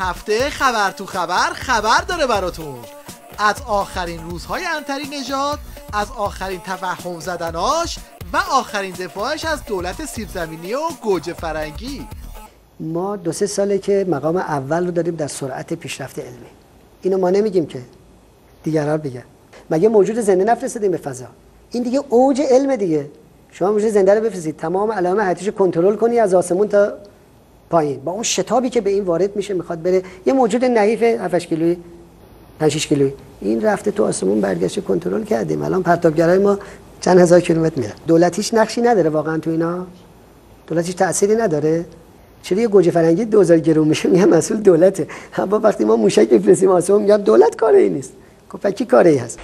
هفته خبر تو خبر داره براتون از آخرین روزهای عنتری نژاد، از آخرین توهم زدناش و آخرین دفاعش از دولت سیب‌زمینی و گوجه فرنگی. ما 2-3 ساله که مقام اول رو داریم در سرعت پیشرفت علمی. اینو ما نمیگیم که دیگران بگن. مگه موجود زنده نفرستادیم به فضا؟ این دیگه اوج علم دیگه. شما موجود زنده رو بفرستید، تمام علائم حیاتیشو کنترل کنی از آسمون تا پایین، با اون شتابی که به این وارد میشه میخواد بره، یه موجود نحیف 7-8 کیلویی 5-6 کیلویی این رفته تو آسمون، برگشت کنترل کردیم. الان پرتابگرای ما چند هزار کیلومتر میرن. دولت هیچ نقشی نداره واقعا تو اینا؟ دولت هیچ تأثیری نداره؟ چرا یه گوجه فرنگی 2000 گرم میشه میگه مسئول دولته، اما وقتی ما موشک بفرستیم آسمون میگم دولت کاری نیست. خب کی کاری هست؟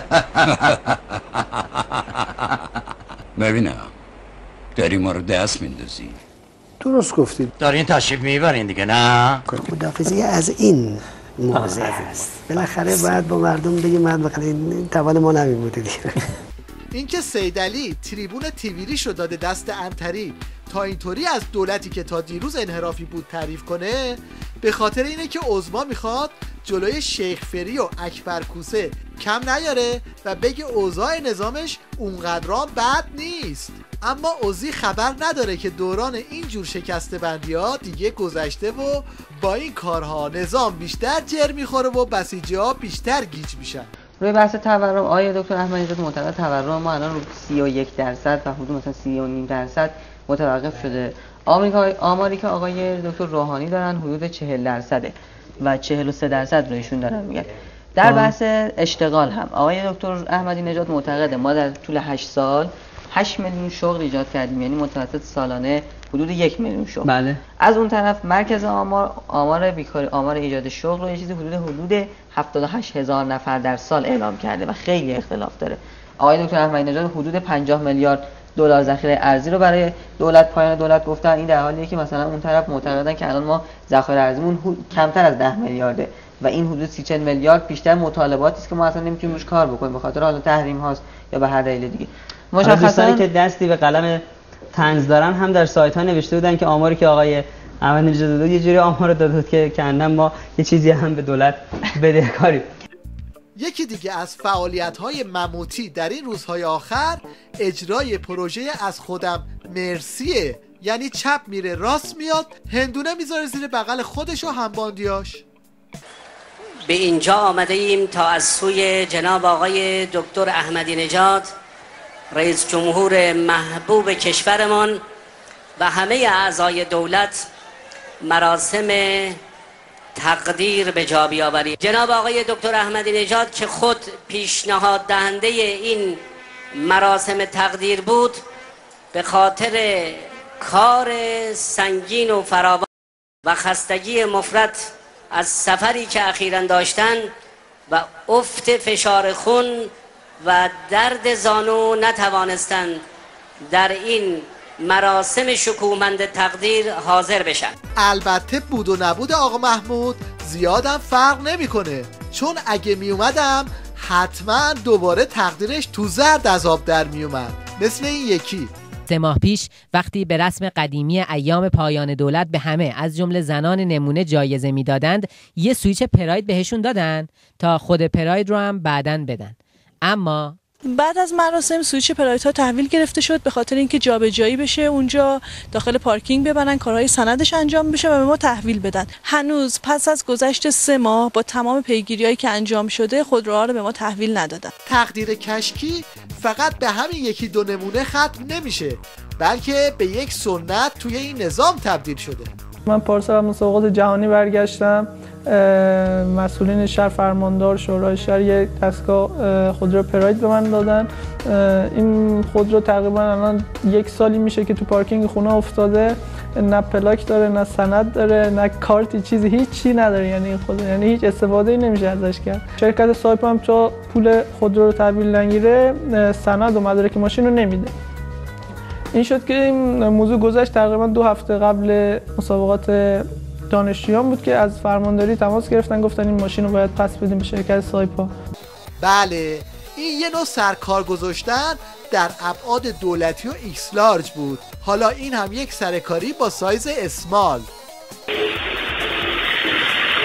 ببینم داری ما رو دست میندازی. درست گفتید. دارین تشریف میبرین دیگه نه؟ خداحافظی از این موضوع است. بالاخره باید با مردم بگیم بالاخره توان ما نمی بوده دیگه. اینکه سیدعلی تریبون تیویریشو داده دست عنتری تا اینطوری از دولتی که تا دیروز انحرافی بود تعریف کنه، به خاطر اینه که عظما میخواد جلوی شیخ فری و اکبر کوسه کم نیاره و بگه اوضاع نظامش اونقدران بد نیست. اما اوزی خبر نداره که دوران اینجور شکسته بندی ها دیگه گذشته و با این کارها نظام بیشتر جر میخوره و بسیجی ها بیشتر گیج میشن. روی بحث تورم آقای دکتر احمدی نژاد معتقد تورم ما الان رو 31% و حدود مثلا 30.5% متوقف شده. آماری که آقای دکتر روحانی دارن حدود 40% و 43% رو ایشون دارن میگن. در بحث اشتغال هم آقای دکتر احمدی نژاد معتقده ما در طول 8 سال 8 میلیون شغل ایجاد کردیم، یعنی متوسط سالانه حدود 1 میلیون شغل. بله. از اون طرف مرکز آمار بیکاری، آمار ایجاد شغل رو یه چیزی حدود 78,000 نفر در سال اعلام کرده و خیلی اختلاف داره. آقای دکتر احمدی نژاد حدود 50 میلیارد دلار ذخیره ارزی رو برای دولت پایان دولت گفتن. این در حالیه که مثلا اون طرف معتقدن که الان ما ذخایر ارزیمون کمتر از 10 میلیارده و این حدود 30-40 میلیارد بیشتر مطالباتی است که ما اصلا نمیتونیم روش کار بکنیم به خاطر حالا تحریم هاست یا به هر دلیل دیگه. مشخصا که دستی به قلم طنز دارن هم در سایت ها نوشته بودن که آماری که آقای احمدی نژاد داد یه جوری آمار داده بود که کندن ما یه چیزی هم به دولت بدهکاریم. یکی دیگه از فعالیت‌های مموتی در این روزهای آخر اجرای پروژه از خودم مرسیه، یعنی چپ میره راست میاد، هندونه میذاره زیر بغل خودش و همباندیاش. به اینجا آمده ایم تا از سوی جناب آقای دکتر احمدی نژاد رئیس جمهور محبوب کشورمان و همه اعضای دولت مراسم تقدیر به جا بیاوریم. جناب آقای دکتر احمدی نژاد که خود پیشنهاد دهنده این مراسم تقدیر بود، به خاطر کار سنگین و فراوان و خستگی مفرط از سفری که اخیراً داشتند و افت فشار خون و درد زانو نتوانستند در این مراسم شکوهمند تقدیر حاضر بشن. البته بود و نبود آقا محمود زیادم فرق نمیکنه، چون اگه میومدم حتما دوباره تقدیرش تو زرد از آب در میومد، مثل این یکی. 3 ماه پیش وقتی به رسم قدیمی ایام پایان دولت به همه از جمله زنان نمونه جایزه میدادند، یه سویچ پراید بهشون دادن تا خود پراید رو هم بعدن بدن. اما بعد از مراسم سویچ پرایدها تحویل گرفته شد به خاطر اینکه جابجایی بشه، اونجا داخل پارکینگ ببرن، کارهای سندش انجام بشه و به ما تحویل بدن. هنوز پس از گذشت 3 ماه با تمام پیگیری‌هایی که انجام شده خودروها رو به ما تحویل ندادن. تقدیر کشکی فقط به همین 1-2 نمونه ختم نمیشه، بلکه به یک سنت توی این نظام تبدیل شده. من پارسال مسابقات جهانی برگشتم، مسئولین شهر، فرماندار شورای شهر یک دستگاه خودرو پراید به من دادن. این خودرو تقریبا الان 1 سالی میشه که تو پارکینگ خونه افتاده، نه پلاک داره، نه سند داره، نه کارتی، چیزی هیچی نداره. یعنی یعنی هیچ استفاده‌ای نمیشه ازش کرد. شرکت صاحب هم تا پول خودرو رو تحویل نگیره سند و مدارک ماشین رو نمیده. این شد که این موضوع گذشت. تقریبا 2 هفته قبل مسابقات دانشجویان بود که از فرمانداری تماس گرفتن، گفتن این ماشین رو باید پس بدیم به شرکت سایپا. بله، این یه نوع سرکار گذاشتن در ابعاد دولتی و ایکس لارج بود. حالا این هم یک سرکاری با سایز اسمال.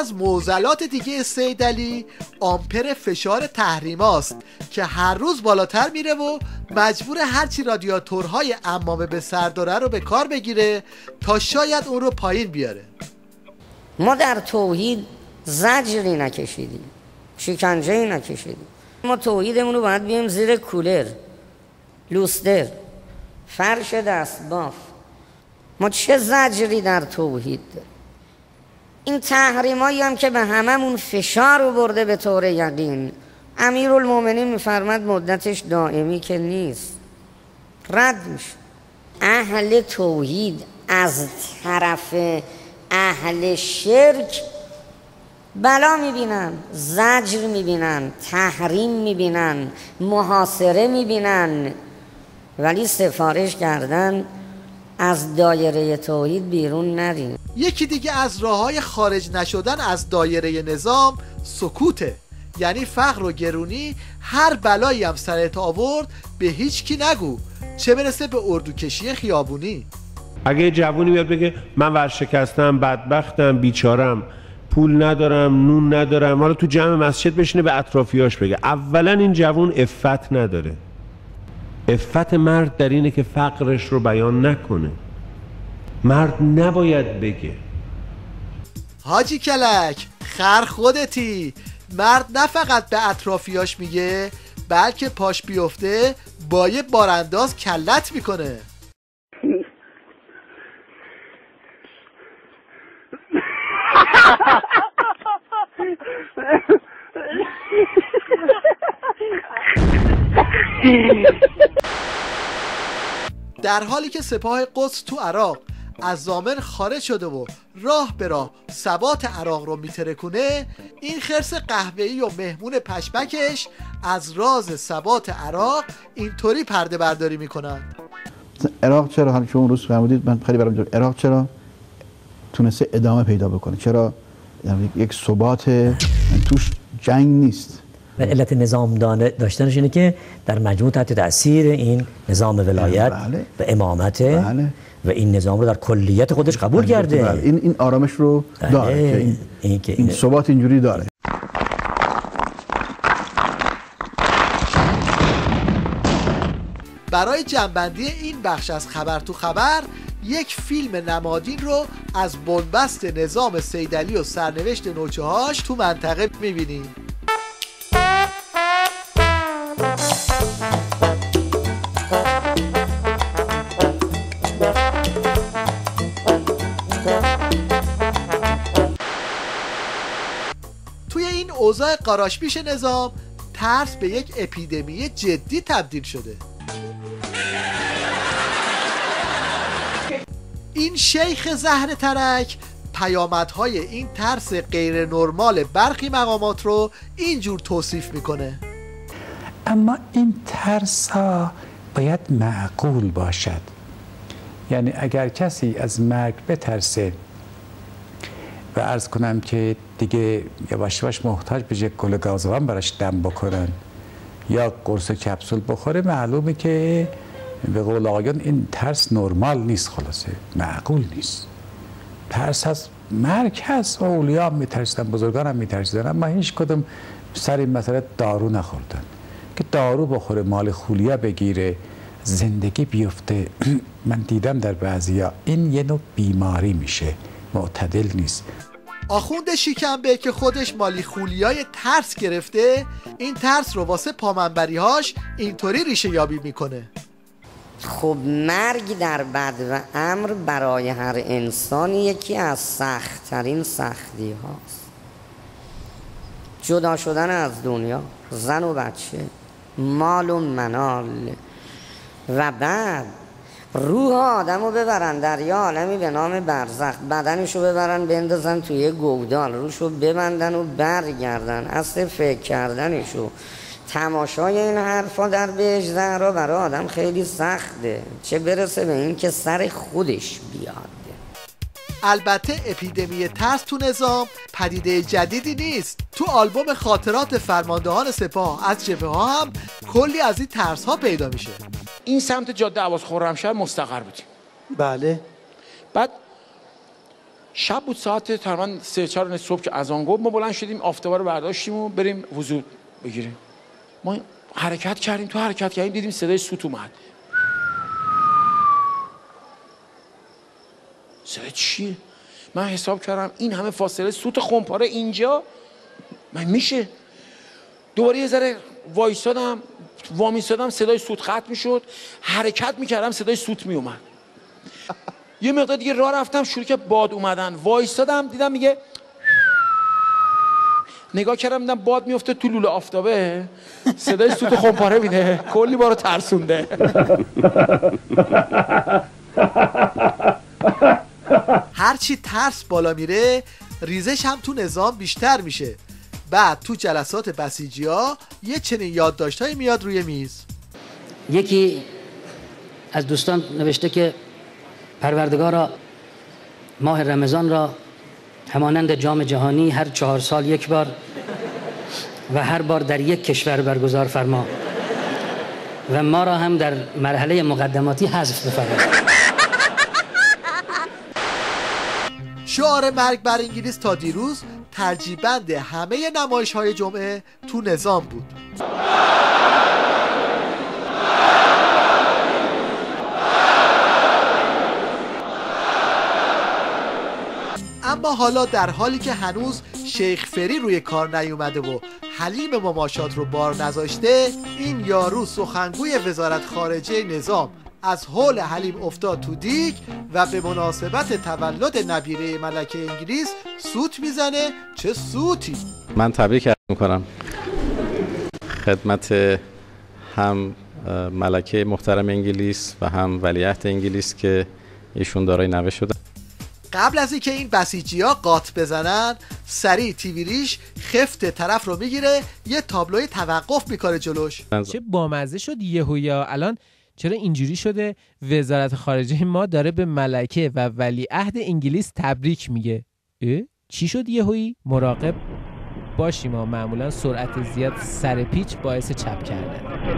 از معضلات دیگه سیدعلی آمپر فشار تحریماست که هر روز بالاتر میره و مجبور هرچی رادیاتورهای عمامه به سر داره رو به کار بگیره تا شاید اون رو پایین بیاره. ما در توحید زجری نکشیدیم، شکنجه‌ای نکشیدیم. ما توحیدمون رو باید بیایم زیر کولر، لوستر، فرش دستباف. ما چه زجری در توحید داریم؟ این تحریمایی هم که به هممون فشار رو برده به طور یقین، امیرالمومنین میفرماد مدتش دائمی که نیست، رد میشه. اهل توحید از طرف اهل شرک بلا میبینن، زجر میبینن، تحریم میبینن، محاصره میبینن، ولی سفارش کردن از دایره توحید بیرون نرین. یکی دیگه از راه‌های خارج نشدن از دایره نظام سکوته. یعنی فقر و گرونی هر بلایی هم سرت آورد به هیچ کی نگو، چه برسه به اردوکشی خیابونی. اگه یه جوونی بیاد بگه من ورشکستم، بدبختم، بیچارم، پول ندارم، نون ندارم، حالا تو جمع مسجد بشینه به اطرافیاش بگه، اولا این جوون عفت نداره. عفت مرد در اینه که فقرش رو بیان نکنه. مرد نباید بگه. حاجی کلک خر خودتی. مرد نه فقط به اطرافیاش میگه، بلکه پاش بیفته با یه بارانداز کلت میکنه. در حالی که سپاه قدس تو عراق از ضامن خارج شده و راه به راه ثبات عراق رو میترکونه، این خرس قهوه‌ای و مهمون پشمکش از راز ثبات عراق اینطوری پرده برداری میکنن. عراق چرا، حالا که اون روز فرمودید من خیلی برام جالب، عراق چرا تونسته ادامه پیدا بکنه؟ چرا یک ثبات توش جنگ نیست؟ و علت نظام داشتنش اینه که در مجموع تحت تأثیر این نظام ولایت و امامت و این نظام رو در کلیت خودش قبول کرده. این آرامش رو داره که این ثبات اینجوری داره. برای جنبندی این بخش از خبر تو خبر، یک فیلم نمادین رو از بنبست نظام سیدعلی و سرنوشت نوچه‌هاش تو منطقه میبینیم. توی این اوضاع قاراشپیش نظام، ترس به یک اپیدمی جدی تبدیل شده. این شیخ زهر ترک پیامدهای این ترس غیر نرمال برخی مقامات رو اینجور توصیف میکنه. اما این ترس ها باید معقول باشد. یعنی اگر کسی از مرگ بترسه و عرض کنم که دیگه یواش یواش محتاج به یک گل گازوان براش دم بکنن یا قرص کپسول بخوره، معلومه که به قول آقایان این ترس نرمال نیست، خلاصه معقول نیست. ترس از مرگ هست، اولیا هم میترسیدن، بزرگان هم میترسیدن، اما هیچ کدوم سر این مسئله دارو نخوردن که دارو بخوره، مال خولیا بگیره، زندگی بیفته. من دیدم در بعضیا این یه نوع بیماری میشه، معتدل نیست. آخوند شیکنبه که خودش مالی خولیای ترس گرفته، این ترس رو واسه پامنبریهاش اینطوری ریشه یابی میکنه. خب مرگ در بد و امر برای هر انسان یکی از سخت‌ترین سختی هاست. جدا شدن از دنیا، زن و بچه، مال و منال، و بعد روح آدم رو ببرن در یه عالمی به نام برزخ، بدنشو ببرن بندازن توی گودال، روشو ببندن و برگردن. اصل فکر کردنشو، تماشای این حرفا در بهشت زهرا برای آدم خیلی سخته، چه برسه به این که سر خودش بیاد. البته اپیدمی ترس تو نظام پدیده جدیدی نیست. تو آلبوم خاطرات فرماندهان سپاه از جبهه ها هم کلی از این ترس ها پیدا میشه. این سمت جاده عباس خرمشهر مستقر بودیم. بله. بعد شب بود ساعت تقریبا 3-4 صبح که اذان گفت ما بلند شدیم آفتابه رو برداشتیم و بریم وضو بگیریم. ما حرکت کردیم، تو حرکت کردیم دیدیم صدای سوت اومد. صدای چیه؟ من حساب کردم این همه فاصله سوت خمپاره اینجا من میشه. دوباره یه ذره وایسادم وامیستادم صدای سوت قطع میشد، حرکت میکردم صدای سوت میومد. یه مقدار دیگه راه رفتم شروع که باد اومدن، وایسادم دیدم میگه نگاه کردم دیدم باد میفته تو لوله آفتابه، صدای سوت خمپاره میده، کلی بارو ترسونده. هرچی ترس بالا میره ریزش هم تو نظام بیشتر میشه. بعد تو جلسات بسیجی‌ها یه چنین یادداشتایی میاد روی میز. یکی از دوستان نوشته که پروردگارا ماه رمضان را همانند جام جهانی هر 4 سال یک بار و هر بار در یک کشور برگزار فرما و ما را هم در مرحله مقدماتی حذف بفرما. شعار مرگ بر انگلیس تا دیروز ترجیبند همه نمایش‌های جمعه تو نظام بود. اما حالا در حالی که هنوز شیخ فری روی کار نیومده و حلیم مماشات رو بار نذاشته، این یارو سخنگوی وزارت خارجه نظام از حول حلیم افتاد تو دیگ و به مناسبت تولد نبیره ملکه انگلیس سوت میزنه. چه سوتی! من تبریک میکنم خدمت هم ملکه محترم انگلیس و هم ولیعهد انگلیس که ایشون دارای نوه شدن. قبل از اینکه این بسیجی‌ها قاط بزنن سریع تیوی ریش خفت طرف رو میگیره، یه تابلوی توقف میکاره جلوش. چه بامزه شد یهویا. الان چرا اینجوری شده وزارت خارجه ما داره به ملکه و ولیعهد انگلیس تبریک میگه؟ چی شد یهویی؟ مراقب باشیم، ما معمولا سرعت زیاد سر پیچ باعث چپ کردن.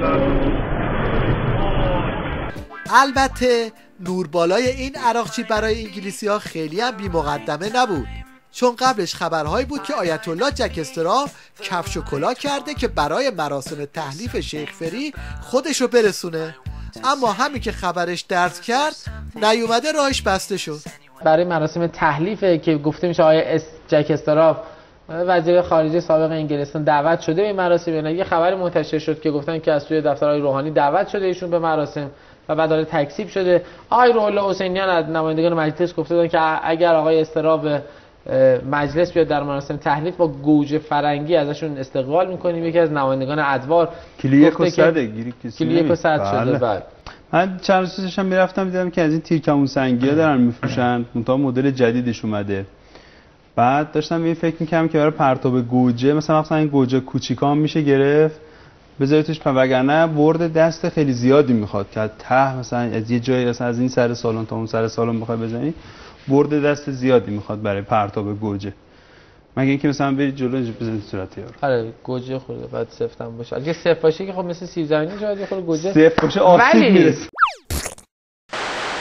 البته نوربالای این عراقچی برای انگلیسی‌ها خیلی هم بی مقدمه نبود، چون قبلش خبرهایی بود که آیت الله جک استراف کفش و کلاه کرده که برای مراسم تحلیف شیخ فری خودش رو برسونه، اما همین که خبرش درز کرد نیومده راهش بسته شد. برای مراسم تحلیفه که گفته میشه آیه جک استراف وزیر خارجه سابق انگلستان دعوت شده به مراسم. یه خبری منتشر شد که گفتن که از سوی دفتر آقای روحانی دعوت شده ایشون به مراسم و بعد داره تکذیب شده. آقای روح الله حسینیان از نمایندگان مجلس گفته بودن که اگر آقای استراف به مجلس بیاد در مراسم تحلیف با گوجه فرنگی ازشون استقبال میکنیم. یکی از نمایندگان ادوار کلیک و صده کلیک و صد شده. بعد من چند روز پیشم میرفتم دیدم که از این تیرکمون سنگی‌ها دارن میفروشن، منتها مدل جدیدش اومده. بعد داشتم یه فکر می‌کردم که برای پرتاب گوجه مثلا این گوجه کوچیکام میشه گرفت بذاری توش، وگرنه برد دست خیلی زیادی میخواد که ته مثلا از یه جایی مثلا از این سر سالن تا اون سر سالن بخوای بزنی برد دست زیادی میخواد برای پرتاب گوجه، مگه اینکه مثلا بری جلو بزنی صورت یارو. آره گوجه خورده بعد سفتم باشه. اگه سفت باشه که خب مثل سیب زمینی شاید یه خورده گوجه سفت باشه آسیب میرسه.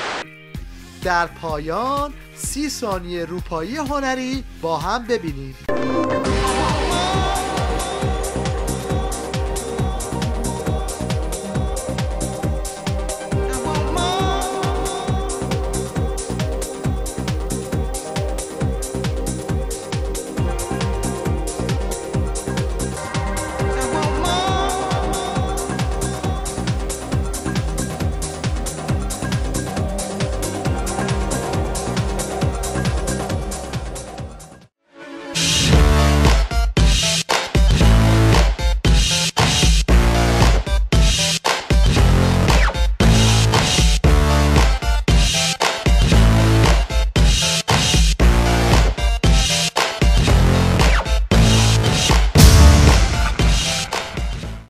در پایان 30 ثانیه روپایی هنری با هم ببینید.